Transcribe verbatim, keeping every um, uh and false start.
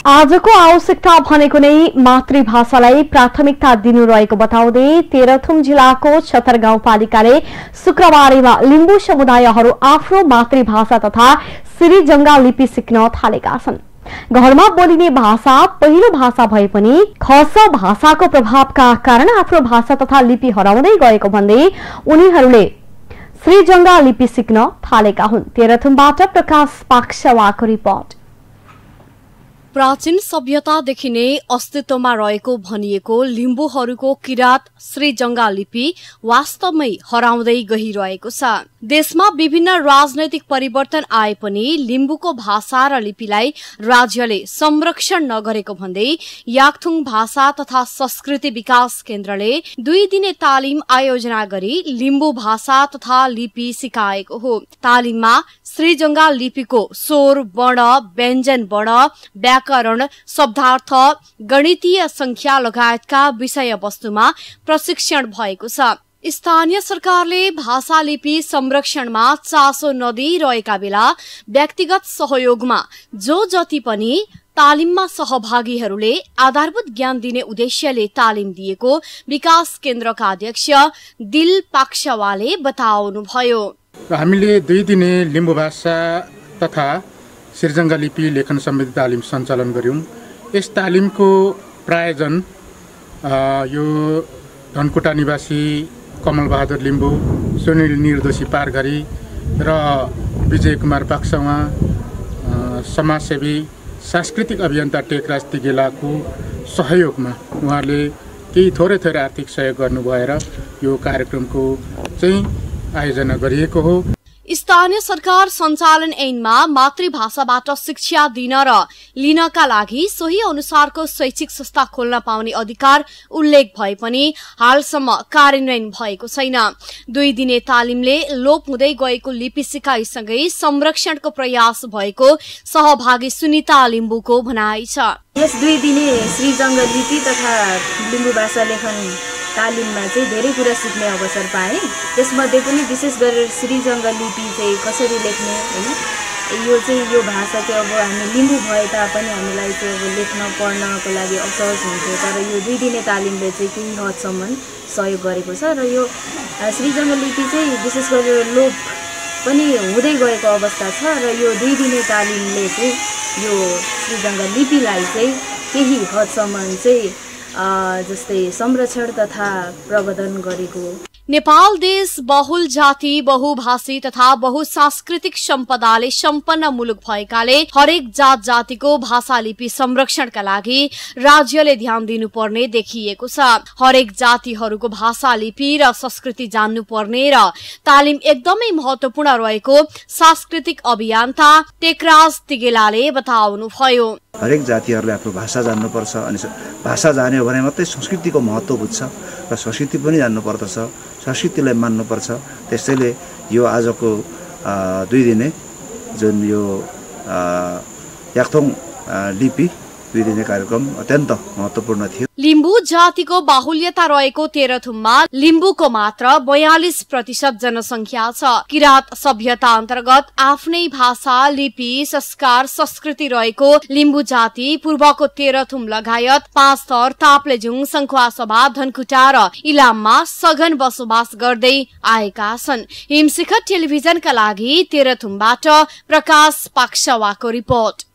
आजको आवश्यकता भनेको नै मातृभाषालाई प्राथमिकता दिनु रहेको बताउँदै तेह्रथुम जिल्लाको छतर गाउँपालिकाले शुक्रबारमा लिम्बू समुदायहरू आफ्नो मातृभाषा तथा श्रीजंगा लिपि सिक्न थालेका छन्। घरमा बोलिने भाषा पहिलो भाषा भए पनि खस भाषाको प्रभावका कारण आफ्नो भाषा तथा लिपि हराउँदै गएको भन्दै उनीहरूले श्रीजंगा लिपि सिक्न थालेका हुन्। तेह्रथुमबाट प्रकाश पाक्सवाको रिपोर्ट। प्राचीन सभ्यतादेखि नै अस्तित्वमा रहेको भनिएको लिम्बूहरूको किरात श्रीजंगा लिपि वास्तवमै हराउँदै गइरहेको छ। देशमा विभिन्न राजनैतिक परिवर्तन आए पनि लिम्बूको भाषा र लिपिलाई राज्यले संरक्षण नगरेको भन्दै याकथुङ भाषा तथा संस्कृति विकास केन्द्रले दुई दिने तालिम आयोजना गरी लिम्बू भाषा तथा लिपि सिकाएको हो। तालिममा श्रीजंगा लिपिको स्वर, वर्ण, व्यञ्जन वर्ण, व्याकरण, शब्दार्थ, गणितीय संख्या लगायतका विषय वस्तुमा प्रशिक्षण भएको छ। स्थानीय सरकारले भाषा लिपि संरक्षणमा चासो नदिइरहेका बेला व्यक्तिगत सहयोगमा जो जति पनि तालिममा सहभागीहरूले आधारभूत ज्ञान दिने उद्देश्यले तालिम दिएको विकास केन्द्रका अध्यक्ष दिल पाक्सवाले बताउनुभयो। हामीले दुई दिने लिम्बू भाषा तथा श्रीजंगा लिपि लेखन सम्बन्धी तालिम सञ्चालन गर्यौं। यस तालिमको प्रायोजन यो धनकुटा निवासी कमल बहादुर लिम्बू, सुनिल निर्दोषी पारघरी र विजय कुमार पाक्सवा, समाजसेवी सांस्कृतिक अभियन्ता टेकराज तिगेलाको सहयोगमा उहाँहरूले केही थोरै थोरै आर्थिक सहयोग गर्नु भएर यो कार्यक्रमको चाहिँ आयोजना गरिएको हो। स्थानीय सरकार सञ्चालन ऐनमा मातृभाषाबाट शिक्षा दिन र लिनका लागि सोही अनुसारको शैक्षिक संस्था खोल्न पाउने अधिकार उल्लेख भए पनि हालसम्म कार्यान्वयन भएको छैन। दुई दिने तालिमले लोप हुँदै गएको लिपि सिकाइसँगै संरक्षणको प्रयास भएको सहभागी सुनिता लिम्बूको भनाइ छ। यस दुई दिने श्रीजंगा लिपि तथा लिम्बू भाषा लेखन तालिममा चाहिँ धेरै कुरा सिक्ने अवसर पाएँ। त्यसमध्ये पनि विशेष गरेर श्रीजंगा लिपि चाहिँ कसरी लेख्ने हैन, यो चाहिँ यो भाषा चाहिँ अब हामी लिम्बू भए तापनि हामीलाई चाहिँ अब लेख्न पढ्नको लागि असहज हुन्थ्यो, तर यो दुई दिने तालिमले चाहिँ केही हदसम्म सहयोग गरेको छ र यो श्रीजंगा लिपि चाहिँ विशेष गरेर लोप पनि हुँदै गएको अवस्था छ र यो दुई दिने तालिमले चाहिँ यो श्रीजंगा लिपिलाई चाहिँ केही हदसम्म चाहिँ जस्तै संरक्षण तथा प्रवर्धन गरेको। नेपाल देश बहुल जाति, बहुभाषी तथा बहुसांस्कृतिक सम्पदाले सम्पन्न मुलुक भएकाले हरेक जात जातिको भाषा लिपि संरक्षणका लागि राज्यले ध्यान दिनुपर्ने देखिएको छ। हरेक जातिहरूको भाषा लिपि र संस्कृति जान्नुपर्ने र तालिम एकदमै महत्वपूर्ण रहेको सांस्कृतिक अभियन्ता टेकराज तिगेलाले बताउनुभयो। हरेक जातिहरूले आफ्नो भाषा जान्नुपर्छ, अनि भाषा जान्यो भने मात्रै संस्कृतिको महत्त्व बुझ्छ र संस्कृति पनि जान्नुपर्दछ, संस्कृतिलाई मान्नुपर्छ। त्यसैले यो आजको दुई दिने जुन यो याकथुङ लिपि दुई दिने कार्यक्रम अत्यन्त महत्त्वपूर्ण थियो। लिम्बू जातिको बाहुल्यता रहेको तेह्रथुममा लिम्बूको मात्र बयालीस प्रतिशत जनसंख्या छ। किरात सभ्यता अन्तर्गत आफ्नै भाषा, लिपि, संस्कार, संस्कृति रहेको लिम्बू जाति पूर्वको तेह्रथुम लगायत पाँच थर ताप्लेजुङ, सङ्खुवासभा, धनकुटा र इलाममा सघन बसोबास गर्दै आएका छन्। हिमशिखर टेलिभिजनका लागि तेह्रथुमबाट प्रकाश पाक्सवाको रिपोर्ट।